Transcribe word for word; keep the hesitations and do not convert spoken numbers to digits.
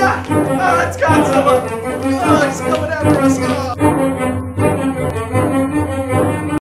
Ah! Ah, it's Godzilla! Oh, he's coming after us! Oh.